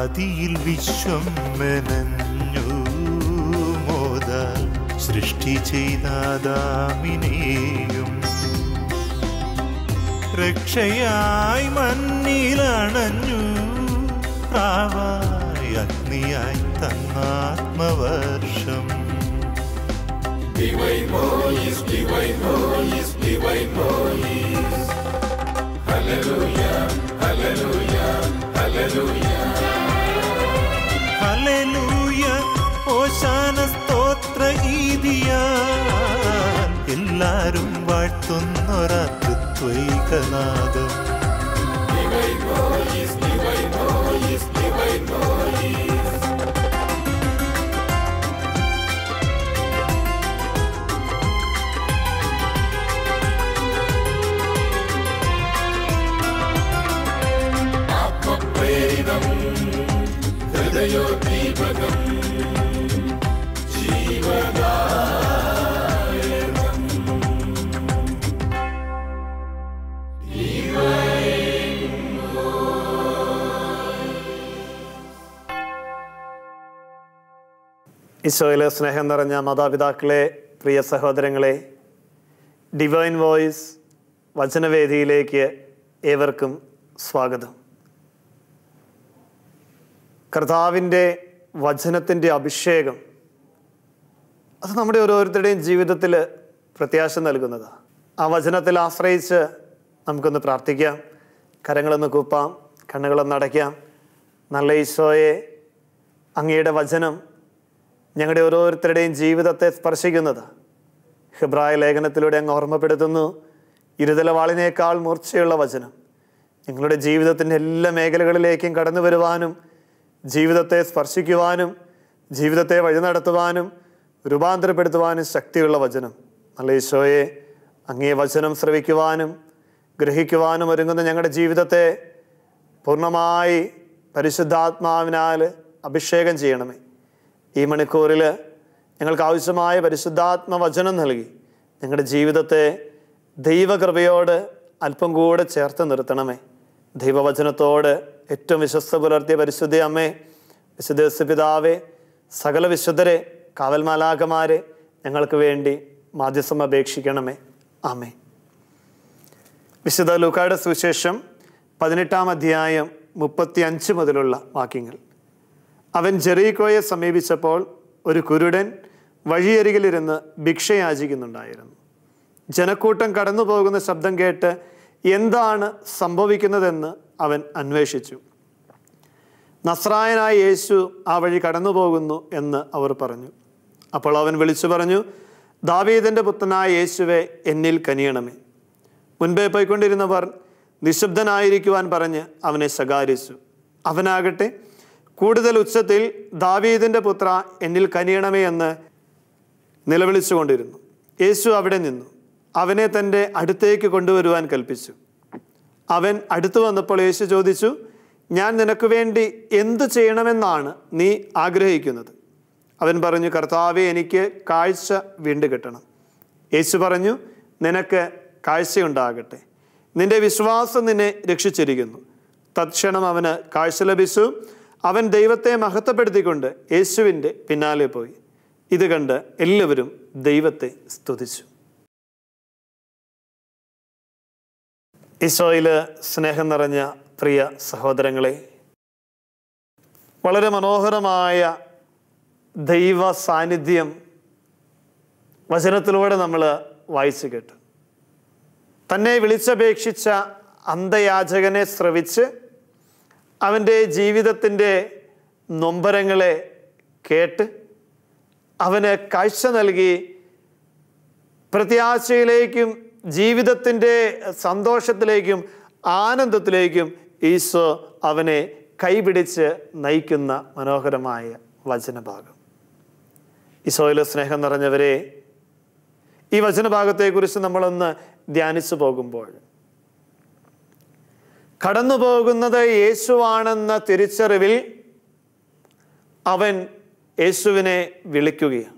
ആദിയിൽ വിശ്വം മെനഞ്ഞു മോദ സൃഷ്ടി ചെയ്താദാമിനെയും രക്ഷയായി മണ്ണിലണഞ്ഞു പ്രാവായി അഗ്നിയായി തന്നാത്മവർഷം. Divine voice, divine voice, divine voice. Hallelujah, hallelujah, hallelujah. Hallelujah, ഓശാന സ്തോത്ര ഗീതിയാ എല്ലാരും വാഴ്ത്തുന്നൊരത്വൈകനാദം. Divine voice, divine voice, divine voice. ആത്മപ്രേരിതം ഹൃദയോദ്ദീപകം ജീവദായകം. ഈശോയിലെ സ്നേഹം നിറഞ്ഞ മാതാപിതാക്കളെ, പ്രിയ സഹോദരങ്ങളെ, ഡിവൈൻ വോയിസ് വചനവേദിയിലേക്ക് ഏവർക്കും സ്വാഗതം. കർത്താവിൻ്റെ വചനത്തിൻ്റെ അഭിഷേകം അത് നമ്മുടെ ഓരോരുത്തരുടെയും ജീവിതത്തിൽ പ്രത്യാശ നൽകുന്നതാണ്. ആ വചനത്തിൽ ആശ്രയിച്ച് നമുക്കൊന്ന് പ്രാർത്ഥിക്കാം, കരങ്ങളൊന്ന് കൂപ്പാം, കണ്ണുകളൊന്ന് അടയ്ക്കാം. നല്ല ഈശോയെ, അങ്ങയുടെ വചനം ഞങ്ങളുടെ ഓരോരുത്തരുടെയും ജീവിതത്തെ സ്പർശിക്കുന്നത് ഹെബ്രായ ലേഖനത്തിലൂടെ അങ്ങ് ഓർമ്മപ്പെടുത്തുന്നു. ഇരുതലവാളിനേക്കാൾ മൂർച്ചയുള്ള വചനം ഞങ്ങളുടെ ജീവിതത്തിൻ്റെ എല്ലാ മേഖലകളിലേക്കും കടന്നു വരുവാനും ജീവിതത്തെ സ്പർശിക്കുവാനും ജീവിതത്തെ വഴി നടത്തുവാനും രൂപാന്തരപ്പെടുത്തുവാനും ശക്തിയുള്ള വചനം. നല്ല ഈശോയെ, അങ്ങേ വചനം ശ്രവിക്കുവാനും ഗ്രഹിക്കുവാനും ഒരുങ്ങുന്ന ഞങ്ങളുടെ ജീവിതത്തെ പൂർണ്ണമായി പരിശുദ്ധാത്മാവിനാൽ അഭിഷേകം ചെയ്യണമേ. ഈ മണിക്കൂറിൽ ഞങ്ങൾക്ക് ആവശ്യമായ പരിശുദ്ധാത്മ വചനം നൽകി ഞങ്ങളുടെ ജീവിതത്തെ ദൈവകൃപയോട് അല്പം കൂടെ ചേർത്ത് നിർത്തണമേ. ദൈവവചനത്തോട് ഏറ്റവും വിശ്വസ്ത പുലർത്തിയ പരിശുദ്ധ അമ്മേ, വിശുദ്ധ പിതാവേ, സകല വിശുദ്ധരെ, കാവൽ മാലാഖമാരെ ഞങ്ങൾക്ക് വേണ്ടി മാധ്യസ്ഥം അപേക്ഷിക്കണമേ. ആമേ. വിശുദ്ധ ലൂക്കായുടെ സുവിശേഷം 18-ാം അധ്യായം 35 മുതലുള്ള വാക്യങ്ങൾ. അവൻ ജെറീക്കോയെ സമീപിച്ചപ്പോൾ ഒരു കുരുടൻ വഴിയരികിലിരുന്ന് ഭിക്ഷ യാചിക്കുന്നുണ്ടായിരുന്നു. ജനക്കൂട്ടം കടന്നു പോകുന്ന ശബ്ദം കേട്ട് എന്താണ് സംഭവിക്കുന്നതെന്ന് അവൻ അന്വേഷിച്ചു. നസ്രായനായ യേശു ആ വഴി കടന്നു പോകുന്നു എന്ന് അവർ പറഞ്ഞു. അപ്പോൾ അവൻ വിളിച്ചു പറഞ്ഞു, ദാവീദിൻ്റെ പുത്രനായ യേശുവെ, എന്നിൽ കനിയണമേ. മുൻപേ പോയിക്കൊണ്ടിരുന്നവർ നിശബ്ദനായിരിക്കുവാൻ പറഞ്ഞ് അവനെ ശകാരിച്ചു. അവനാകട്ടെ കൂടുതൽ ഉച്ചത്തിൽ, ദാവീദിൻ്റെ പുത്ര, എന്നിൽ കനിയണമേ എന്ന് നിലവിളിച്ചുകൊണ്ടിരുന്നു. യേശു അവിടെ നിന്നു അവനെ തൻ്റെ അടുത്തേക്ക് കൊണ്ടുവരുവാൻ കൽപ്പിച്ചു. അവൻ അടുത്തു വന്നപ്പോൾ യേശു ചോദിച്ചു, ഞാൻ നിനക്ക് വേണ്ടി എന്തു ചെയ്യണമെന്നാണ് നീ ആഗ്രഹിക്കുന്നത്? അവൻ പറഞ്ഞു, കർത്താവേ, എനിക്ക് കാഴ്ച വീണ്ടും കിട്ടണം. യേശു പറഞ്ഞു, നിനക്ക് കാഴ്ചയുണ്ടാകട്ടെ, നിന്റെ വിശ്വാസം നിന്നെ രക്ഷിച്ചിരിക്കുന്നു. തത്ക്ഷണം അവന് കാഴ്ച ലഭിച്ചു. അവൻ ദൈവത്തെ മഹത്വപ്പെടുത്തിക്കൊണ്ട് യേശുവിൻ്റെ പിന്നാലെ പോയി. ഇത് കണ്ട് എല്ലാവരും ദൈവത്തെ സ്തുതിച്ചു. ഈശോയിൽ സ്നേഹം നിറഞ്ഞ പ്രിയ സഹോദരങ്ങളെ, വളരെ മനോഹരമായ ദൈവ സാന്നിധ്യം വചനത്തിലൂടെ നമ്മൾ വായിച്ചു കേട്ടു. തന്നെ വിളിച്ചപേക്ഷിച്ച അന്ധയാചകനെ ശ്രവിച്ച് അവൻ്റെ ജീവിതത്തിൻ്റെ നൊമ്പരങ്ങളെ കേട്ട് അവന് കാഴ്ച നൽകി പ്രത്യാശയിലേക്കും ജീവിതത്തിൻ്റെ സന്തോഷത്തിലേക്കും ആനന്ദത്തിലേക്കും ഈശോ അവനെ കൈപിടിച്ച് നയിക്കുന്ന മനോഹരമായ വചനഭാഗം. ഈശോയിൽ സ്നേഹം നിറഞ്ഞവരെ, ഈ വചനഭാഗത്തെക്കുറിച്ച് നമ്മളൊന്ന് ധ്യാനിച്ചു പോകുമ്പോൾ കടന്നു പോകുന്നത് യേശുവാണെന്ന തിരിച്ചറിവിൽ അവൻ യേശുവിനെ വിളിക്കുകയാണ്.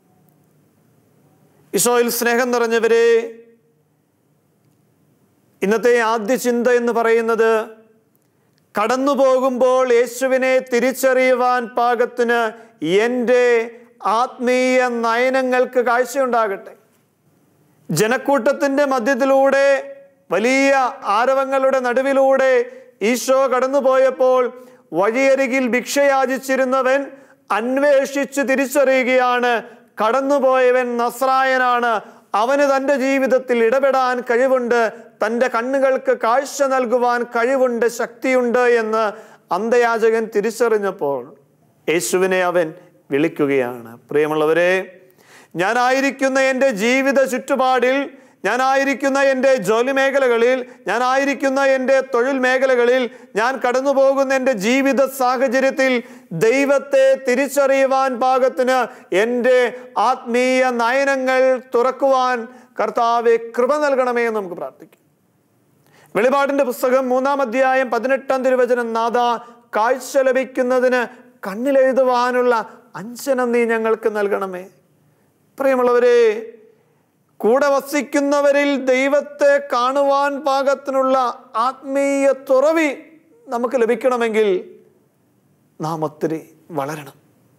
ഈശോയിൽ സ്നേഹം നിറഞ്ഞവരെ, ഇന്നത്തെ ആദ്യ ചിന്ത എന്ന് പറയുന്നത് കടന്നു പോകുമ്പോൾ യേശുവിനെ തിരിച്ചറിയുവാൻ പാകത്തിന് എൻ്റെ ആത്മീയ നയനങ്ങൾക്ക് കാഴ്ചയുണ്ടാകട്ടെ. ജനക്കൂട്ടത്തിൻ്റെ മധ്യത്തിലൂടെ, വലിയ ആരവങ്ങളുടെ നടുവിലൂടെ ഈശോ കടന്നുപോയപ്പോൾ വഴിയരികിൽ ഭിക്ഷയാചിച്ചിരുന്നവൻ അന്വേഷിച്ച് തിരിച്ചറിയുകയാണ്, കടന്നുപോയവൻ നസ്രായനാണ്, അവന് തൻ്റെ ജീവിതത്തിൽ ഇടപെടാൻ കഴിവുണ്ട്, തൻ്റെ കണ്ണുകൾക്ക് കാഴ്ച നൽകുവാൻ കഴിവുണ്ട്, ശക്തിയുണ്ട് എന്ന് അന്ധയാചകൻ തിരിച്ചറിഞ്ഞപ്പോൾ യേശുവിനെ അവൻ വിളിക്കുകയാണ്. പ്രിയമുള്ളവരെ, ഞാനായിരിക്കുന്ന എൻ്റെ ജീവിത ചുറ്റുപാടിൽ, ഞാനായിരിക്കുന്ന എൻ്റെ ജോലി മേഖലകളിൽ, ഞാനായിരിക്കുന്ന എൻ്റെ തൊഴിൽ മേഖലകളിൽ, ഞാൻ കടന്നു പോകുന്ന എൻ്റെ ജീവിത സാഹചര്യത്തിൽ ദൈവത്തെ തിരിച്ചറിയുവാൻ പാകത്തിന് എൻ്റെ ആത്മീയ നയനങ്ങൾ തുറക്കുവാൻ കർത്താവെ കൃപ നൽകണമേ എന്ന് നമുക്ക് പ്രാർത്ഥിക്കാം. വെളിപാടിൻ്റെ പുസ്തകം 3-ാം അധ്യായം 18-ാം തിരുവചനം, നാഥ, കാഴ്ച ലഭിക്കുന്നതിന് കണ്ണിലെഴുതുവാനുള്ള അഞ്ജനം നീ ഞങ്ങൾക്ക് നൽകണമേ. പ്രിയമുള്ളവരെ, കൂടെ വസിക്കുന്നവരിൽ ദൈവത്തെ കാണുവാൻ പാകത്തിനുള്ള ആത്മീയ തുറവി നമുക്ക് ലഭിക്കണമെങ്കിൽ നാം ഒത്തിരി വളരണം.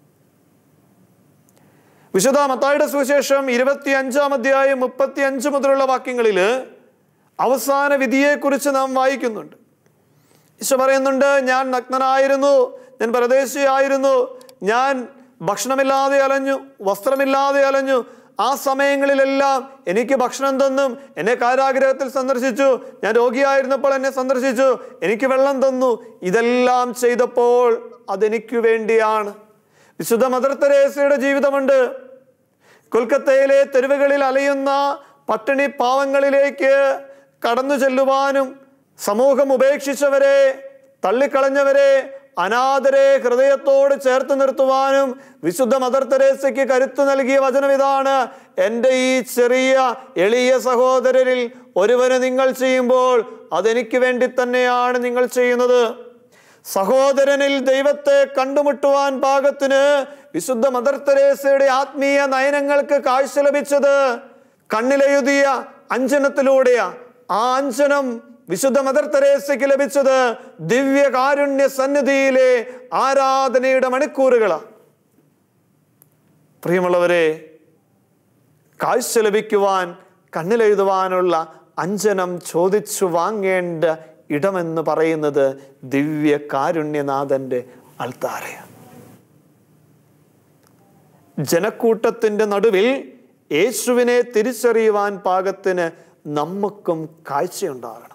വിശുദ്ധ മത്തായിയുടെ സുവിശേഷം 25-ാം അധ്യായം 35 മുതലുള്ള വാക്യങ്ങളിൽ അവസാന വിധിയെക്കുറിച്ച് നാം വായിക്കുന്നുണ്ട്. ഈശോ പറയുന്നുണ്ട്, ഞാൻ നഗ്നനായിരുന്നു, ഞാൻ പരദേശിയായിരുന്നു, ഞാൻ ഭക്ഷണമില്ലാതെ അലഞ്ഞു, വസ്ത്രമില്ലാതെ അലഞ്ഞു. ആ സമയങ്ങളിലെല്ലാം എനിക്ക് ഭക്ഷണം തന്നും, എന്നെ കാരാഗൃഹത്തിൽ സന്ദർശിച്ചു, ഞാൻ രോഗിയായിരുന്നപ്പോൾ എന്നെ സന്ദർശിച്ചു, എനിക്ക് വെള്ളം തന്നു. ഇതെല്ലാം ചെയ്തപ്പോൾ അതെനിക്ക് വേണ്ടിയാണ്. വിശുദ്ധ മദർ തെരേസയുടെ ജീവിതമുണ്ട്. കൊൽക്കത്തയിലെ തെരുവുകളിൽ അലയുന്ന പട്ടിണി പാവങ്ങളിലേക്ക് കടന്നു ചെല്ലുവാനും, സമൂഹം ഉപേക്ഷിച്ചവരെ, തള്ളിക്കളഞ്ഞവരെ, അനാഥരെ ഹൃദയത്തോട് ചേർത്ത് നിർത്തുവാനും വിശുദ്ധ മദർ തെരേസയ്ക്ക് കരുത്ത് നൽകിയ വചനം ഇതാണ്: എൻ്റെ ഈ ചെറിയ എളിയ സഹോദരരിൽ ഒരുവന് നിങ്ങൾ ചെയ്യുമ്പോൾ അതെനിക്ക് വേണ്ടി തന്നെയാണ് നിങ്ങൾ ചെയ്യുന്നത്. സഹോദരനിൽ ദൈവത്തെ കണ്ടുമുട്ടുവാൻ പാകത്തിന് വിശുദ്ധ മദർ തെരേസയുടെ ആത്മീയ നയനങ്ങൾക്ക് കാഴ്ച ലഭിച്ചത് കണ്ണിലെഴുതിയ അഞ്ജനത്തിലൂടെയാ. ആ അഞ്ജനം വിശുദ്ധ മദർ തെരേസയ്ക്ക് ലഭിച്ചത് ദിവ്യകാരുണ്യ സന്നിധിയിലെ ആരാധനയുടെ മണിക്കൂറുകളാണ്. പ്രിയമുള്ളവരെ, കാഴ്ച ലഭിക്കുവാൻ കണ്ണിലെഴുതുവാനുള്ള അഞ്ജനം ചോദിച്ചു വാങ്ങേണ്ട ഇടമെന്ന് പറയുന്നത് ദിവ്യ കാരുണ്യനാഥന്റെ അൾത്താരയാണ്. ജനക്കൂട്ടത്തിന്റെ നടുവിൽ യേശുവിനെ തിരിച്ചറിയുവാൻ പാകത്തിന് നമുക്കും കാഴ്ചയുണ്ടാകണം.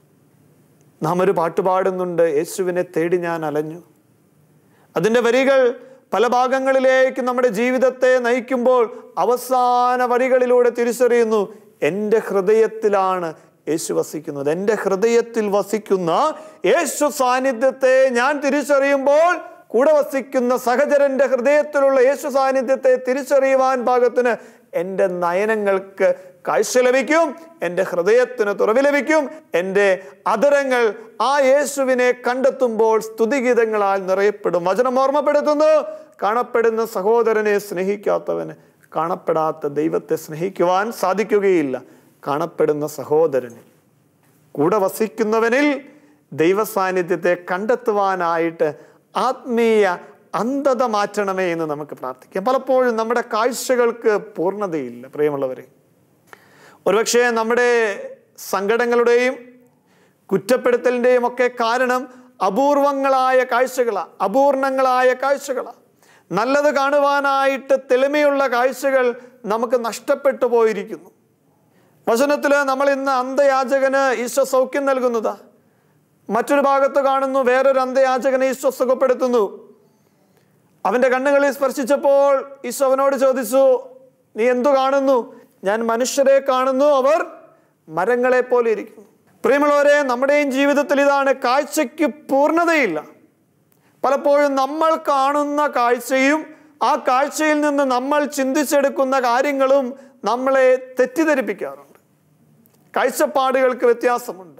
നാം ഒരു പാട്ട് പാടുന്നുണ്ട്, യേശുവിനെ തേടി ഞാൻ അലഞ്ഞു. അതിൻ്റെ വരികൾ പല ഭാഗങ്ങളിലേക്ക് നമ്മുടെ ജീവിതത്തെ നയിക്കുമ്പോൾ അവസാന വരികളിലൂടെ തിരിച്ചറിയുന്നു, എൻ്റെ ഹൃദയത്തിലാണ് യേശു വസിക്കുന്നത്. എൻ്റെ ഹൃദയത്തിൽ വസിക്കുന്ന യേശു സാന്നിധ്യത്തെ ഞാൻ തിരിച്ചറിയുമ്പോൾ കൂടെ വസിക്കുന്ന സഹചരന്റെ ഹൃദയത്തിലുള്ള യേശു സാന്നിധ്യത്തെ തിരിച്ചറിയുവാൻ പാകത്തിന് എൻ്റെ നയനങ്ങൾക്ക് കാഴ്ച ലഭിക്കും, എൻ്റെ ഹൃദയത്തിന് തുറവി ലഭിക്കും. എൻ്റെ അധരങ്ങൾ ആ യേശുവിനെ കണ്ടെത്തുമ്പോൾ സ്തുതിഗീതങ്ങളാൽ നിറയപ്പെടും. വചനം ഓർമ്മപ്പെടുത്തുന്നു, കാണപ്പെടുന്ന സഹോദരനെ സ്നേഹിക്കാത്തവന് കാണപ്പെടാത്ത ദൈവത്തെ സ്നേഹിക്കുവാൻ സാധിക്കുകയില്ല. കാണപ്പെടുന്ന സഹോദരന്, കൂടെ വസിക്കുന്നവനിൽ ദൈവ സാന്നിധ്യത്തെ കണ്ടെത്തുവാനായിട്ട് ആത്മീയ അന്ധത മാറ്റണമേ എന്ന് നമുക്ക് പ്രാർത്ഥിക്കാം. പലപ്പോഴും നമ്മുടെ കാഴ്ചകൾക്ക് പൂർണ്ണതയില്ല. പ്രിയമുള്ളവരെ, ഒരുപക്ഷെ നമ്മുടെ സങ്കടങ്ങളുടെയും കുറ്റപ്പെടുത്തലിൻ്റെയും ഒക്കെ കാരണം അപൂർവങ്ങളായ കാഴ്ചകളാണ്, അപൂർണങ്ങളായ കാഴ്ചകളാണ്. നല്ലത് കാണുവാനായിട്ട് തെളിമയുള്ള കാഴ്ചകൾ നമുക്ക് നഷ്ടപ്പെട്ടു പോയിരിക്കുന്നു. വചനത്തിൽ നമ്മൾ ഇന്ന് അന്ധയാചകന് ഈശോ സൗഖ്യം നൽകുന്നതാ. മറ്റൊരു ഭാഗത്ത് കാണുന്നു, വേറൊരു അന്ധയാചകനെ ഈശോ സുഖപ്പെടുത്തുന്നു. അവൻ്റെ കണ്ണുകളിൽ സ്പർശിച്ചപ്പോൾ ഈശോ അവനോട് ചോദിച്ചു, നീ എന്തു കാണുന്നു? ഞാൻ മനുഷ്യരെ കാണുന്നു, അവർ മരങ്ങളെ പോലെ ഇരിക്കുന്നു. പ്രിയമുള്ളവരെ, നമ്മുടെയും ജീവിതത്തിൽ ഇതാണ്, കാഴ്ചയ്ക്ക് പൂർണ്ണതയില്ല. പലപ്പോഴും നമ്മൾ കാണുന്ന കാഴ്ചയും ആ കാഴ്ചയിൽ നിന്ന് നമ്മൾ ചിന്തിച്ചെടുക്കുന്ന കാര്യങ്ങളും നമ്മളെ തെറ്റിദ്ധരിപ്പിക്കാറുണ്ട്. കാഴ്ചപ്പാടുകൾക്ക് വ്യത്യാസമുണ്ട്.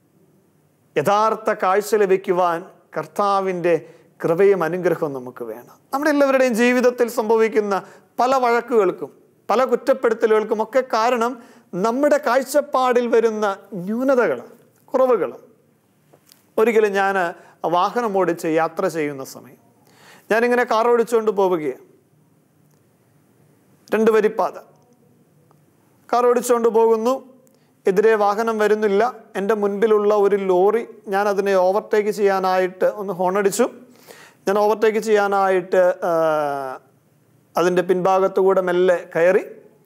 യഥാർത്ഥ കാഴ്ച ലഭിക്കുവാൻ കർത്താവിൻ്റെ കൃപയും അനുഗ്രഹവും നമുക്ക് വേണം. നമ്മുടെ എല്ലാവരുടെയും ജീവിതത്തിൽ സംഭവിക്കുന്ന പല വഴക്കുകൾക്കും പല കുറ്റപ്പെടുത്തലുകൾക്കും ഒക്കെ കാരണം നമ്മുടെ കാഴ്ചപ്പാടിൽ വരുന്ന ന്യൂനതകളാണ്, കുറവുകളാണ്. ഒരിക്കലും ഞാൻ വാഹനം ഓടിച്ച് യാത്ര ചെയ്യുന്ന സമയം ഞാനിങ്ങനെ കാർ ഓടിച്ചുകൊണ്ട് പോവുകയാണ്. 2 വരിപ്പാത. കാർ ഓടിച്ചുകൊണ്ട് പോകുന്നു. എതിരെ വാഹനം വരുന്നില്ല. എൻ്റെ മുൻപിലുള്ള ഒരു ലോറി, ഞാൻ അതിനെ ഓവർടേക്ക് ചെയ്യാനായിട്ട് ഒന്ന് ഹോണടിച്ചു. ഞാൻ ഓവർടേക്ക് ചെയ്യാനായിട്ട് അതിൻ്റെ പിൻഭാഗത്തുകൂടെ മെല്ലെ കയറി.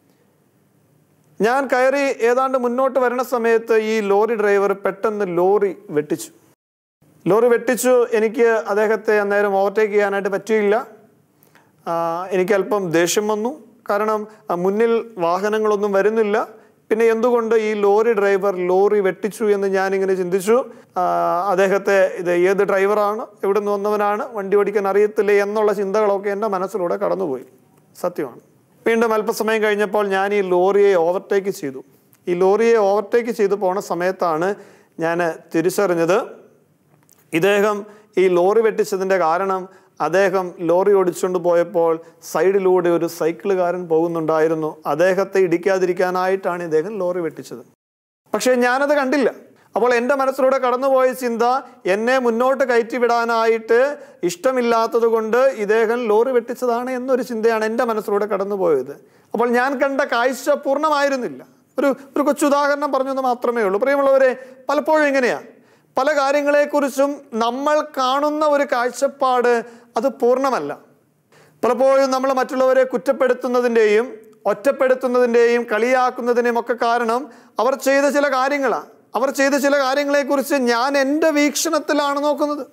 ഞാൻ കയറി ഏതാണ്ട് മുന്നോട്ട് വരുന്ന സമയത്ത് ഈ ലോറി ഡ്രൈവർ പെട്ടെന്ന് ലോറി വെട്ടിച്ചു. എനിക്ക് അദ്ദേഹത്തെ അന്നേരം ഓവർടേക്ക് ചെയ്യാനായിട്ട് പറ്റിയില്ല. എനിക്കല്പം ദേഷ്യം വന്നു. കാരണം മുന്നിൽ വാഹനങ്ങളൊന്നും വരുന്നില്ല. പിന്നെ എന്തുകൊണ്ട് ഈ ലോറി ഡ്രൈവർ ലോറി വെട്ടിച്ചു എന്ന് ഞാനിങ്ങനെ ചിന്തിച്ചു. അദ്ദേഹത്തെ ഇത് ഏത് ഡ്രൈവറാണ്, എവിടെ നിന്ന് വന്നവനാണ്, വണ്ടി ഓടിക്കാൻ അറിയത്തില്ലേ എന്നുള്ള ചിന്തകളൊക്കെ എൻ്റെ മനസ്സിലൂടെ കടന്നുപോയി. സത്യമാണ്. വീണ്ടും അല്പസമയം കഴിഞ്ഞപ്പോൾ ഞാൻ ഈ ലോറിയെ ഓവർടേക്ക് ചെയ്തു. ഈ ലോറിയെ ഓവർടേക്ക് ചെയ്തു പോണ സമയത്താണ് ഞാൻ തിരിച്ചറിഞ്ഞത് ഇദ്ദേഹം ഈ ലോറി വെട്ടിച്ചതിൻ്റെ കാരണം അദ്ദേഹം ലോറി ഓടിച്ചുകൊണ്ട് പോയപ്പോൾ സൈഡിലൂടെ ഒരു സൈക്കിളുകാരൻ പോകുന്നുണ്ടായിരുന്നു. അദ്ദേഹത്തെ ഇടിക്കാതിരിക്കാനായിട്ടാണ് ഇദ്ദേഹം ലോറി വെട്ടിച്ചത്. പക്ഷേ ഞാനത് കണ്ടില്ല. അപ്പോൾ എൻ്റെ മനസ്സിലൂടെ കടന്നുപോയ ചിന്ത, എന്നെ മുന്നോട്ട് കയറ്റി വിടാനായിട്ട് ഇഷ്ടമില്ലാത്തത് കൊണ്ട് ഇദ്ദേഹം ലോറി വെട്ടിച്ചതാണ് എന്നൊരു ചിന്തയാണ് എൻ്റെ മനസ്സിലൂടെ കടന്നുപോയത്. അപ്പോൾ ഞാൻ കണ്ട കാഴ്ച പൂർണ്ണമായിരുന്നില്ല. ഒരു കൊച്ചുദാഹരണം പറഞ്ഞെന്ന് മാത്രമേ ഉള്ളൂ. പ്രിയമുള്ളവരെ, പലപ്പോഴും ഇങ്ങനെയാണ്. പല കാര്യങ്ങളെക്കുറിച്ചും നമ്മൾ കാണുന്ന ഒരു കാഴ്ചപ്പാട് അത് പൂർണ്ണമല്ല. പലപ്പോഴും നമ്മൾ മറ്റുള്ളവരെ കുറ്റപ്പെടുത്തുന്നതിൻ്റെയും ഒറ്റപ്പെടുത്തുന്നതിൻ്റെയും കളിയാക്കുന്നതിൻ്റെയും ഒക്കെ കാരണം അവർ ചെയ്ത ചില കാര്യങ്ങളാണ്. അവർ ചെയ്ത ചില കാര്യങ്ങളെക്കുറിച്ച് ഞാൻ എൻ്റെ വീക്ഷണത്തിലാണ് നോക്കുന്നത്.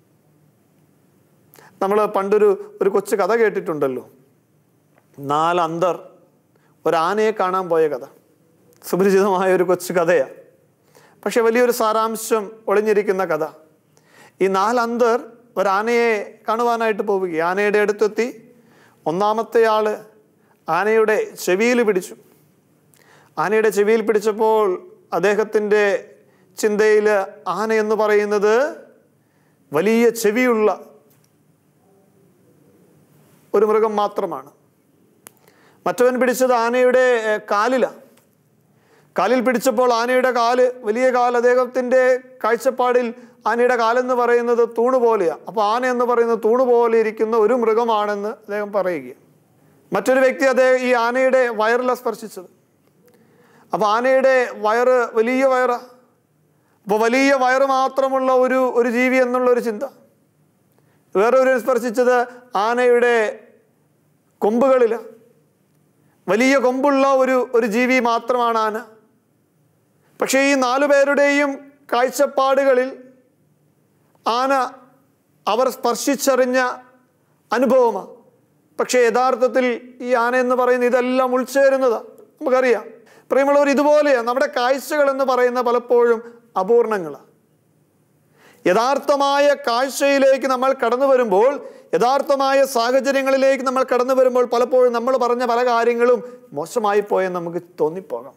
നമ്മൾ പണ്ടൊരു കൊച്ചു കഥ കേട്ടിട്ടുണ്ടല്ലോ. 4 അന്തർ ഒരാനയെ കാണാൻ പോയ കഥ. സുപരിചിതമായ ഒരു കൊച്ചു കഥയാണ്. പക്ഷെ വലിയൊരു സാരാംശം ഒളിഞ്ഞിരിക്കുന്ന കഥ. ഈ 4 അന്തർ ഒരാനയെ കാണുവാനായിട്ട് പോവുകയാണ്. ആനയുടെ അടുത്തെത്തി. 1-ാമത്തെ ആള് ആനയുടെ ചെവിയിൽ പിടിച്ചു. ആനയുടെ ചെവിയിൽ പിടിച്ചപ്പോൾ അദ്ദേഹത്തിൻ്റെ ചിന്തയിൽ ആന എന്ന് പറയുന്നത് വലിയ ചെവിയുള്ള ഒരു മൃഗം മാത്രമാണ്. മറ്റവൻ പിടിച്ചത് ആനയുടെ കാലിൽ പിടിച്ചപ്പോൾ ആനയുടെ വലിയ കാല് അദ്ദേഹത്തിൻ്റെ കാഴ്ചപ്പാടിൽ ആനയുടെ കാലെന്ന് പറയുന്നത് തൂണ് പോലെയാണ്. അപ്പോൾ ആന എന്ന് പറയുന്നത് തൂണ് പോലെ ഇരിക്കുന്ന ഒരു മൃഗമാണെന്ന് അദ്ദേഹം പറയുക. മറ്റൊരു വ്യക്തി ഈ ആനയുടെ വയറിലാണ് സ്പർശിച്ചത്. അപ്പോൾ ആനയുടെ വലിയ വയറാണ്. അപ്പോൾ വലിയ വയറ് മാത്രമുള്ള ഒരു ജീവി എന്നുള്ളൊരു ചിന്ത. വേറൊരു സ്പർശിച്ചത് ആനയുടെ കൊമ്പുകളിലാണ്. വലിയ കൊമ്പുള്ള ഒരു ജീവി മാത്രമാണ് ആന. പക്ഷേ ഈ 4 പേരുടെയും കാഴ്ചപ്പാടുകളിൽ ആന അവർ സ്പർശിച്ചറിഞ്ഞ അനുഭവമാണ്. പക്ഷേ യഥാർത്ഥത്തിൽ ഈ ആന എന്ന് പറയുന്ന ഇതെല്ലാം ഉൾച്ചേരുന്നതാണ്. നമുക്കറിയാം പ്രിയമുള്ളവർ, ഇതുപോലെയാണ് നമ്മുടെ കാഴ്ചകൾ എന്ന് പറയുന്ന പലപ്പോഴും അപൂർണങ്ങളാണ്. യഥാർത്ഥമായ കാഴ്ചയിലേക്ക് നമ്മൾ കടന്നു വരുമ്പോൾ, യഥാർത്ഥമായ സാഹചര്യങ്ങളിലേക്ക് നമ്മൾ കടന്നു വരുമ്പോൾ പലപ്പോഴും നമ്മൾ പറഞ്ഞ പല കാര്യങ്ങളും മോശമായി പോയെന്ന് നമുക്ക് തോന്നിപ്പോകാം.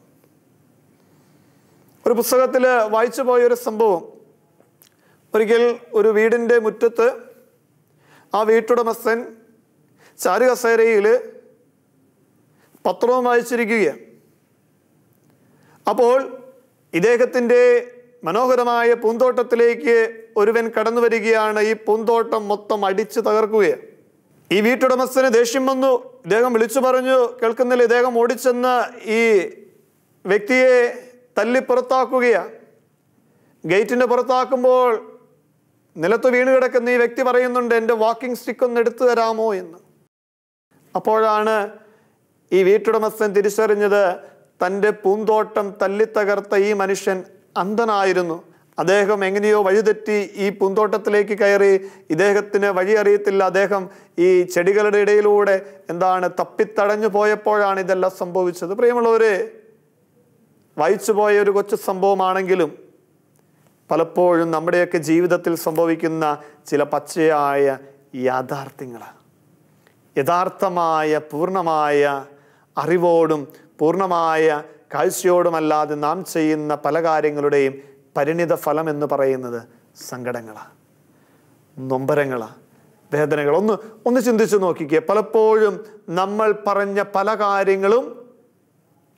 ഒരു പുസ്തകത്തിൽ വായിച്ചു പോയൊരു സംഭവം, ഒരിക്കൽ ഒരു വീടിൻ്റെ മുറ്റത്ത് ആ വീട്ടുടമസ്ഥൻ ചാരുകസേരയിൽ പത്രവും വായിച്ചിരിക്കുകയാണ്. അപ്പോൾ ഇദ്ദേഹത്തിൻ്റെ മനോഹരമായ പൂന്തോട്ടത്തിലേക്ക് ഒരുവൻ കടന്നു വരികയാണ്. ഈ പൂന്തോട്ടം മൊത്തം അടിച്ചു തകർക്കുകയാണ്. ഈ വീട്ടുടമസ്ഥന് ദേഷ്യം വന്നു. ഇദ്ദേഹം വിളിച്ചു പറഞ്ഞു, കേൾക്കുന്നില്ല. ഇദ്ദേഹം ഓടിച്ചെന്ന് ഈ വ്യക്തിയെ തല്ലി പുറത്താക്കുകയാണ്. ഗേറ്റിൻ്റെ പുറത്താക്കുമ്പോൾ നിലത്ത് വീണ് കിടക്കുന്ന ഈ വ്യക്തി പറയുന്നുണ്ട്, എൻ്റെ വാക്കിംഗ് സ്റ്റിക്ക് ഒന്ന് എടുത്തു തരാമോ എന്ന്. അപ്പോഴാണ് ഈ വീട്ടുടമസ്ഥൻ തിരിച്ചറിഞ്ഞത് തൻ്റെ പൂന്തോട്ടം തല്ലിത്തകർത്ത ഈ മനുഷ്യൻ അന്ധനായിരുന്നു. അദ്ദേഹം എങ്ങനെയോ വഴിതെറ്റി ഈ പൂന്തോട്ടത്തിലേക്ക് കയറി. ഇദ്ദേഹത്തിന് വഴി അറിയത്തില്ല. അദ്ദേഹം ഈ ചെടികളുടെ ഇടയിലൂടെ തപ്പിത്തടഞ്ഞു പോയപ്പോഴാണ് ഇതെല്ലാം സംഭവിച്ചത്. പ്രിയമുള്ളവരെ, വായിച്ചു പോയ ഒരു കൊച്ചു സംഭവമാണെങ്കിലും പലപ്പോഴും നമ്മുടെയൊക്കെ ജീവിതത്തിൽ സംഭവിക്കുന്ന ചില പച്ചയായ യാഥാർത്ഥ്യങ്ങളാണ്. യഥാർത്ഥമായ പൂർണ്ണമായ അറിവോടും പൂർണ്ണമായ കാഴ്ചയോടുമല്ലാതെ നാം ചെയ്യുന്ന പല കാര്യങ്ങളുടെയും പരിണിത ഫലം എന്ന് പറയുന്നത് സങ്കടങ്ങളാണ്, നൊമ്പരങ്ങളാണ്, വേദനകൾ. ഒന്ന് ചിന്തിച്ചു നോക്കിക്കേ. പലപ്പോഴും നമ്മൾ പറഞ്ഞ പല കാര്യങ്ങളും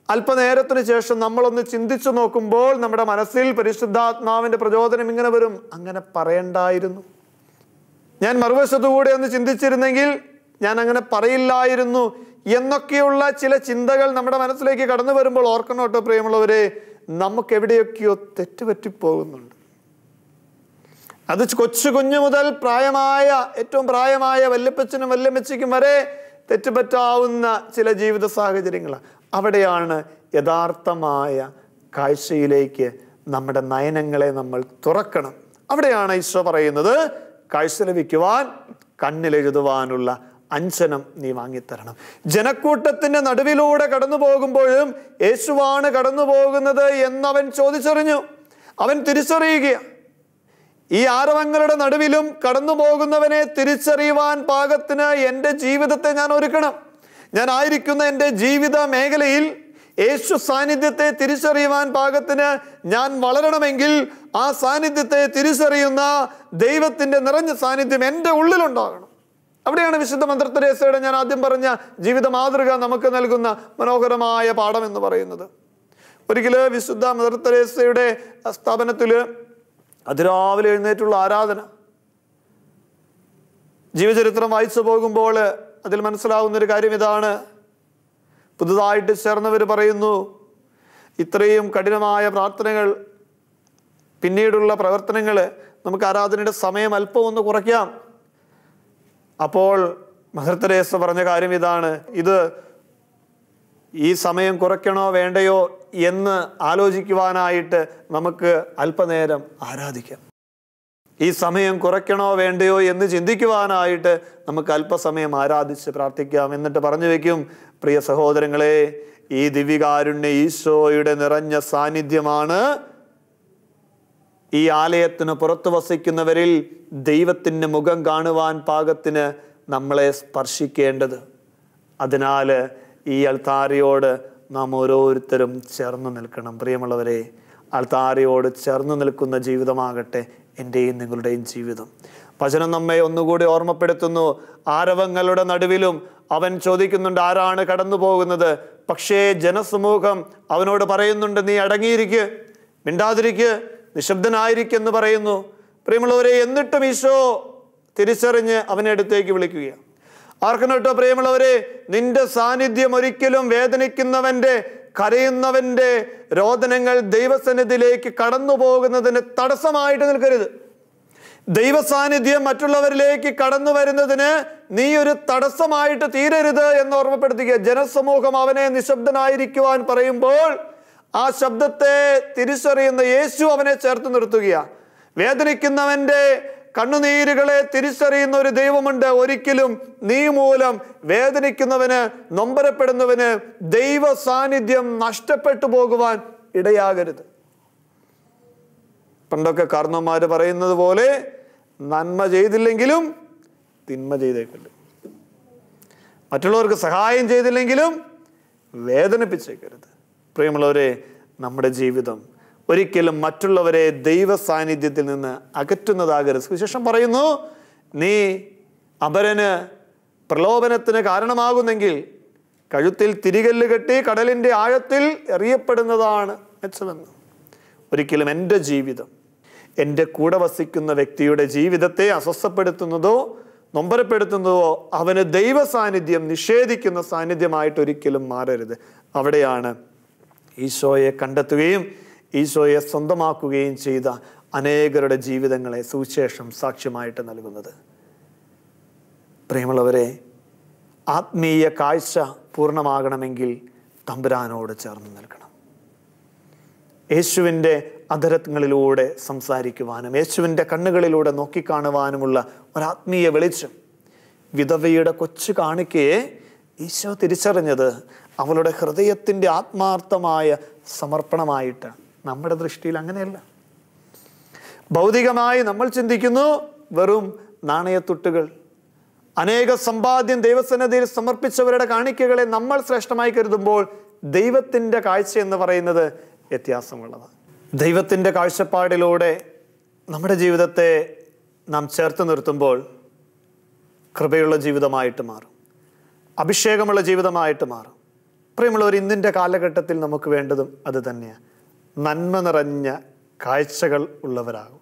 അല്പനേരത്തിന് ശേഷം നമ്മളൊന്ന് ചിന്തിച്ചു നോക്കുമ്പോൾ നമ്മുടെ മനസ്സിൽ പരിശുദ്ധാത്മാവിൻ്റെ പ്രചോദനം ഇങ്ങനെ വരും, അങ്ങനെ പറയണ്ടായിരുന്നു, ഞാൻ മറുവശത്തുകൂടെ ഒന്ന് ചിന്തിച്ചിരുന്നെങ്കിൽ ഞാൻ അങ്ങനെ പറയില്ലായിരുന്നു എന്നൊക്കെയുള്ള ചില ചിന്തകൾ നമ്മുടെ മനസ്സിലേക്ക് കടന്നു വരുമ്പോൾ ഓർക്കണം കേട്ടോ പ്രിയമുള്ളവരെ, നമുക്ക് എവിടെയൊക്കെയോ തെറ്റുപറ്റിപ്പോകുന്നുണ്ട്. അത് കൊച്ചു കുഞ്ഞു മുതൽ ഏറ്റവും പ്രായമായ വല്യപ്പച്ചനും വല്യമ്മച്ചിക്കും വരെ തെറ്റുപറ്റാവുന്ന ചില ജീവിത സാഹചര്യങ്ങളാണ്. അവിടെയാണ് യഥാർത്ഥമായ കാഴ്ചയിലേക്ക് നമ്മുടെ നയനങ്ങളെ നമ്മൾ തുറക്കണം. അവിടെയാണ് ഈശോ പറയുന്നത്, കാഴ്ച ലഭിക്കുവാൻ കണ്ണിലെഴുതുവാനുള്ള അഞ്ചനം നീ വാങ്ങിത്തരണം. ജനക്കൂട്ടത്തിന്റെ നടുവിലൂടെ കടന്നു പോകുമ്പോഴും യേശുവാണ് കടന്നു പോകുന്നത് എന്നവൻ ചോദിച്ചറിഞ്ഞു. അവൻ തിരിച്ചറിയുകയാണ്. ഈ ആരവങ്ങളുടെ നടുവിലും കടന്നു പോകുന്നവനെ തിരിച്ചറിയുവാൻ പാകത്തിന് എൻ്റെ ജീവിതത്തെ ഞാൻ ഒരുക്കണം. ഞാൻ ആയിരിക്കുന്ന എൻ്റെ ജീവിത മേഖലയിൽ യേശു സാന്നിധ്യത്തെ തിരിച്ചറിയുവാൻ പാകത്തിന് ഞാൻ വളരണമെങ്കിൽ ആ സാന്നിധ്യത്തെ തിരിച്ചറിയുന്ന ദൈവത്തിൻ്റെ നിറഞ്ഞ സാന്നിധ്യം എൻ്റെ ഉള്ളിലുണ്ടാകണം. അവിടെയാണ് വിശുദ്ധ മദർ തെരേസയുടെ ഞാൻ ആദ്യം പറഞ്ഞ ജീവിത മാതൃക നമുക്ക് നൽകുന്ന മനോഹരമായ പാഠം എന്ന് പറയുന്നത്. ഒരിക്കൽ വിശുദ്ധ മദർ തെരേസയുടെ സ്ഥാപനത്തിൽ അതിരാവിലെ എഴുന്നേറ്റുള്ള ആരാധന, ജീവചരിത്രം വായിച്ചു പോകുമ്പോൾ അതിൽ മനസ്സിലാവുന്നൊരു കാര്യം ഇതാണ്. പുതുതായിട്ട് ചേർന്നവർ പറയുന്നു, ഇത്രയും കഠിനമായ പ്രാർത്ഥനകൾ, പിന്നീടുള്ള പ്രവർത്തനങ്ങൾ, നമുക്ക് ആരാധനയുടെ സമയം അല്പം ഒന്ന് കുറയ്ക്കാം. അപ്പോൾ മദർ തെരേസ പറഞ്ഞ കാര്യം ഇതാണ്, ഈ സമയം കുറയ്ക്കണോ വേണ്ടയോ എന്ന് ആലോചിക്കുവാനായിട്ട് നമുക്ക് അല്പനേരം ആരാധിക്കാം. ഈ സമയം കുറയ്ക്കണോ വേണ്ടയോ എന്ന് ചിന്തിക്കുവാനായിട്ട് നമുക്ക് അല്പസമയം ആരാധിച്ച് പ്രാർത്ഥിക്കാം. എന്നിട്ട് പറഞ്ഞു വയ്ക്കും, പ്രിയ സഹോദരങ്ങളെ, ഈ ദിവ്യകാരുണ്യ ഈശോയുടെ നിറഞ്ഞ സാന്നിധ്യമാണ് ഈ ആലയത്തിന് പുറത്തു വസിക്കുന്നവരിൽ ദൈവത്തിൻ്റെ മുഖം കാണുവാൻ പാകത്തിന് നമ്മളെ സ്പർശിക്കേണ്ടത്. അതിനാൽ ഈ അൾത്താരയോട് നാം ഓരോരുത്തരും ചേർന്ന് നിൽക്കണം. പ്രിയമുള്ളവരെ, അൾത്താരയോട് ചേർന്ന് നിൽക്കുന്ന ജീവിതമാകട്ടെ എൻ്റെയും നിങ്ങളുടെയും ജീവിതം. വചനം നമ്മെ ഒന്നുകൂടി ഓർമ്മപ്പെടുത്തുന്നു. ആരവങ്ങളുടെ നടുവിലും അവൻ ചോദിക്കുന്നുണ്ട്, ആരാണ് കടന്നു പോകുന്നത്? പക്ഷേ ജനസമൂഹം അവനോട് പറയുന്നുണ്ട്, നീ അടങ്ങിയിരിക്ക്, മിണ്ടാതിരിക്ക്, നിശബ്ദനായിരിക്കെന്ന് പറയുന്നു. പ്രിയമുള്ളവരെ, എന്നിട്ടും ഈശോ തിരിച്ചറിഞ്ഞ് അവനെ അടുത്തേക്ക് വിളിക്കുകയാണ്. ആർക്കണം കേട്ടോ പ്രിയമുള്ളവരെ, നിന്റെ സാന്നിധ്യം ഒരിക്കലും വേദനിക്കുന്നവന്റെ, കരയുന്നവന്റെ രോദനങ്ങൾ ദൈവസന്നിധിയിലേക്ക് കടന്നു പോകുന്നതിന് തടസ്സമായിട്ട് നിൽക്കരുത്. ദൈവ സാന്നിധ്യം മറ്റുള്ളവരിലേക്ക് കടന്നു വരുന്നതിന് നീ ഒരു തടസ്സമായിട്ട് തീരരുത് എന്ന് ഓർമ്മപ്പെടുത്തുക. ജനസമൂഹം അവനെ നിശബ്ദനായിരിക്കുവാൻ പറയുമ്പോൾ ആ ശബ്ദത്തെ തിരിച്ചറിയുന്ന യേശു അവനെ ചേർത്ത് നിർത്തുകയാണ്. വേദനിക്കുന്നവന്റെ കണ്ണുനീരുകളെ തിരിച്ചറിയുന്ന ഒരു ദൈവമുണ്ട്. ഒരിക്കലും നീ മൂലം വേദനിക്കുന്നവന്, നൊമ്പരപ്പെടുന്നവന് ദൈവ സാന്നിധ്യം നഷ്ടപ്പെട്ടു പോകുവാൻ ഇടയാകരുത്. പണ്ടൊക്കെ കാരണവന്മാര് പറയുന്നത് പോലെ, നന്മ ചെയ്തില്ലെങ്കിലും തിന്മ ചെയ്തേക്കരുത്, മറ്റുള്ളവർക്ക് സഹായം ചെയ്തില്ലെങ്കിലും വേദനിപ്പിച്ചേക്കരുത്. പ്രിയമുള്ളവരെ, നമ്മുടെ ജീവിതം ഒരിക്കലും മറ്റുള്ളവരെ ദൈവ സാന്നിധ്യത്തിൽ നിന്ന് അകറ്റുന്നതാകരുത്. സുവിശേഷം പറയുന്നു, നീ അപരന് പ്രലോഭനത്തിന് കാരണമാകുന്നെങ്കിൽ കഴുത്തിൽ തിരികല്ല് കെട്ടി കടലിൻ്റെ ആഴത്തിൽ എറിയപ്പെടുന്നതാണ് മെച്ചമെന്ന്. ഒരിക്കലും എൻ്റെ ജീവിതം, എൻ്റെ കൂടെ വസിക്കുന്ന വ്യക്തിയുടെ ജീവിതത്തെ അസ്വസ്ഥപ്പെടുത്തുന്നതോ നൊമ്പരപ്പെടുത്തുന്നതോ അവന് ദൈവ സാന്നിധ്യം നിഷേധിക്കുന്ന സാന്നിധ്യമായിട്ട് ഒരിക്കലും മാറരുത്. അവിടെയാണ് ഈശോയെ കണ്ടെത്തുകയും ഈശോയെ സ്വന്തമാക്കുകയും ചെയ്ത അനേകരുടെ ജീവിതങ്ങളെ സുവിശേഷം സാക്ഷ്യമായിട്ട് നൽകുന്നത്. പ്രിയമുള്ളവരെ, ആത്മീയ കാഴ്ച പൂർണ്ണമാകണമെങ്കിൽ തമ്പുരാനോട് ചേർന്ന് നിൽക്കണം. യേശുവിൻ്റെ അധരങ്ങളിലൂടെ സംസാരിക്കുവാനും യേശുവിൻ്റെ കണ്ണുകളിലൂടെ നോക്കിക്കാണുവാനുമുള്ള ഒരാത്മീയ വെളിച്ചം. വിധവയുടെ കൊച്ചു കാണിക്കയെ ഈശോ തിരിച്ചറിഞ്ഞത് അവളുടെ ഹൃദയത്തിൻ്റെ ആത്മാർത്ഥമായ സമർപ്പണമായിട്ട്. നമ്മുടെ ദൃഷ്ടിയിൽ അങ്ങനെയല്ല. ഭൗതികമായി നമ്മൾ ചിന്തിക്കുന്നു വെറും നാണയത്തുട്ടുകൾ, അനേക സമ്പാദ്യം ദൈവസന്നിധിയിൽ സമർപ്പിച്ചവരുടെ കാണിക്കകളെ നമ്മൾ ശ്രേഷ്ഠമായി കരുതുമ്പോൾ ദൈവത്തിൻ്റെ കാഴ്ച എന്ന് പറയുന്നത് വ്യത്യാസമുള്ളതാണ്. ദൈവത്തിൻ്റെ കാഴ്ചപ്പാടിലൂടെ നമ്മുടെ ജീവിതത്തെ നാം ചേർത്ത് നിർത്തുമ്പോൾ കൃപയുള്ള ജീവിതമായിട്ട് മാറും, അഭിഷേകമുള്ള ജീവിതമായിട്ട് മാറും. പ്രിയമുള്ളവർ, ഇന്നിൻ്റെ കാലഘട്ടത്തിൽ നമുക്ക് വേണ്ടതും അത് തന്നെയാണ്. നന്മ നിറഞ്ഞ കാഴ്ചകൾ ഉള്ളവരാകും.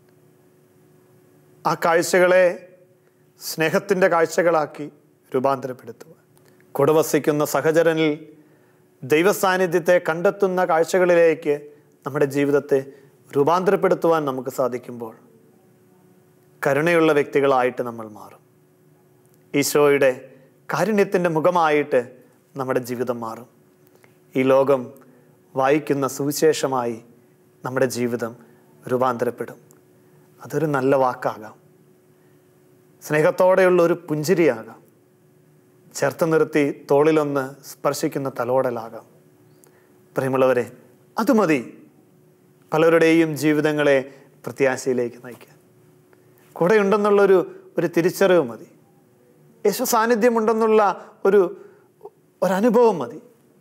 ആ കാഴ്ചകളെ സ്നേഹത്തിൻ്റെ കാഴ്ചകളാക്കി രൂപാന്തരപ്പെടുത്തുക. കൂടെ വസിക്കുന്ന സഹചരനിൽ ദൈവസാന്നിധ്യത്തെ കണ്ടെത്തുന്ന കാഴ്ചകളിലേക്ക് നമ്മുടെ ജീവിതത്തെ രൂപാന്തരപ്പെടുത്തുവാൻ നമുക്ക് സാധിക്കുമ്പോൾ കരുണയുള്ള വ്യക്തികളായിട്ട് നമ്മൾ മാറും. ഈശോയുടെ കാരുണ്യത്തിൻ്റെ മുഖമായിട്ട് നമ്മുടെ ജീവിതം മാറും. ഈ ലോകം വായിക്കുന്ന സുവിശേഷമായി നമ്മുടെ ജീവിതം രൂപാന്തരപ്പെടും. അതൊരു നല്ല വാക്കാകാം, സ്നേഹത്തോടെയുള്ള ഒരു പുഞ്ചിരിയാകാം, ചേർത്ത് നിർത്തി തോളിലൊന്ന് സ്പർശിക്കുന്ന തലോടലാകാം. പ്രിയമുള്ളവരെ, അത് മതി പലരുടെയും ജീവിതങ്ങളെ പ്രത്യാശയിലേക്ക് നയിക്കാൻ. കൂടെയുണ്ടെന്നുള്ളൊരു തിരിച്ചറിവ് മതി. യേശു സാന്നിധ്യമുണ്ടെന്നുള്ള ഒരനുഭവം മതി.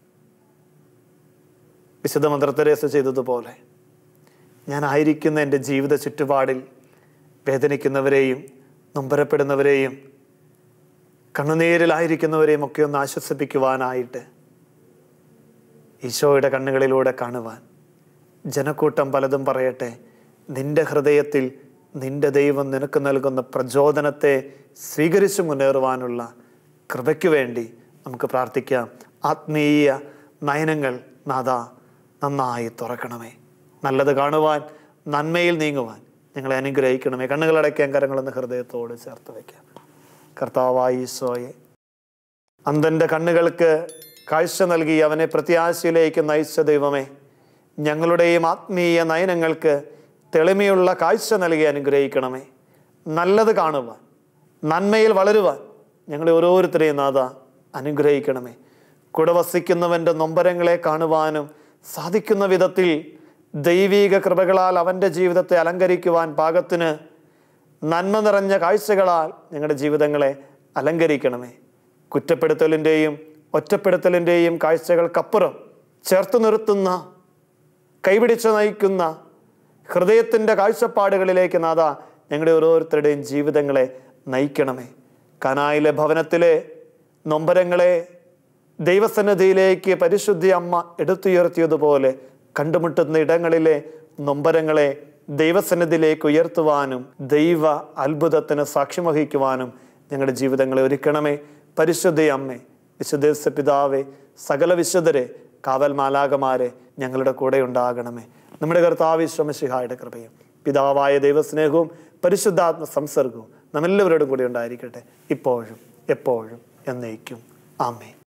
വിശുദ്ധ മദർ തെരേസ ചെയ്തതുപോലെ ഞാനായിരിക്കുന്ന എൻ്റെ ജീവിത ചുറ്റുപാടിൽ വേദനിക്കുന്നവരെയും നൊമ്പരപ്പെടുന്നവരെയും കണ്ണുനീരിലായിരിക്കുന്നവരെയും ഒക്കെ ഒന്ന് ആശ്വസിപ്പിക്കുവാനായിട്ട് ഈശോയുടെ കണ്ണുകളിലൂടെ കാണുവാൻ ജനക്കൂട്ടം പലതും പറയട്ടെ. നിന്റെ ഹൃദയത്തിൽ നിന്റെ ദൈവം നിനക്ക് നൽകുന്ന പ്രചോദനത്തെ സ്വീകരിച്ചു മുന്നേറുവാനുള്ള കൃപയ്ക്ക് വേണ്ടി നമുക്ക് പ്രാർത്ഥിക്കാം. ആത്മീയ നയനങ്ങൾ നാഥ നന്നായി തുറക്കണമേ. നല്ലത് കാണുവാൻ, നന്മയിൽ നീങ്ങുവാൻ ഞങ്ങളെ അനുഗ്രഹിക്കണമേ. കണ്ണുകളടയ്ക്കാൻ കരങ്ങളെന്ന് ഹൃദയത്തോട് ചേർത്ത് വയ്ക്കാം. കർത്താവായ ഈശോയെ, അന്ധൻ്റെ കണ്ണുകൾക്ക് കാഴ്ച നൽകി അവനെ പ്രത്യാശയിലേക്ക് നയിച്ച ദൈവമേ, ഞങ്ങളുടെയും ആത്മീയ നയനങ്ങൾക്ക് തെളിമയുള്ള കാഴ്ച നൽകി അനുഗ്രഹിക്കണമേ. നല്ലത് കാണുവാൻ, നന്മയിൽ വളരുവാൻ ഞങ്ങളെ ഓരോരുത്തരെയും നാഥ അനുഗ്രഹിക്കണമേ. കൂടെ വസിക്കുന്നവൻ്റെ നൊമ്പരങ്ങളെ കാണുവാനും സാധിക്കുന്ന വിധത്തിൽ ദൈവീക കൃപകളാൽ അവൻ്റെ ജീവിതത്തെ അലങ്കരിക്കുവാൻ പാകത്തിന് നന്മ നിറഞ്ഞ കാഴ്ചകളാൽ ഞങ്ങളുടെ ജീവിതങ്ങളെ അലങ്കരിക്കണമേ. കുറ്റപ്പെടുത്തലിൻ്റെയും ഒറ്റപ്പെടുത്തലിൻ്റെയും കാഴ്ചകൾക്കപ്പുറം ചേർത്ത് നിർത്തുന്ന, കൈപിടിച്ച് നയിക്കുന്ന ഹൃദയത്തിൻ്റെ കാഴ്ചപ്പാടുകളിലേക്ക് നാഥ ഞങ്ങളുടെ ഓരോരുത്തരുടെയും ജീവിതങ്ങളെ നയിക്കണമേ. കനായിലെ ഭവനത്തിലെ നൊമ്പരങ്ങളെ ദൈവസന്നിധിയിലേക്ക് പരിശുദ്ധി അമ്മ എടുത്തുയർത്തിയതുപോലെ കണ്ടുമുട്ടുന്ന ഇടങ്ങളിലെ നൊമ്പരങ്ങളെ ദൈവസന്നിധിയിലേക്ക് ഉയർത്തുവാനും ദൈവ അത്ഭുതത്തിന് സാക്ഷ്യം വഹിക്കുവാനും ഞങ്ങളുടെ ജീവിതങ്ങളെ ഒരുക്കണമേ. പരിശുദ്ധ അമ്മേ, വിശുദ്ധ പിതാവേ, സകല വിശുദ്ധരെ, കാവൽ മാലാകമാരെ ഞങ്ങളുടെ കൂടെ ഉണ്ടാകണമേ. നമ്മുടെ കർത്താവ് ഈശോ മിശിഹായുടെ കൃപയും പിതാവായ ദൈവസ്നേഹവും പരിശുദ്ധാത്മ സംസർഗവും നമ്മെല്ലാവരോടും കൂടി ഉണ്ടായിരിക്കട്ടെ, ഇപ്പോഴും എപ്പോഴും എന്നേക്കും. ആമേൻ.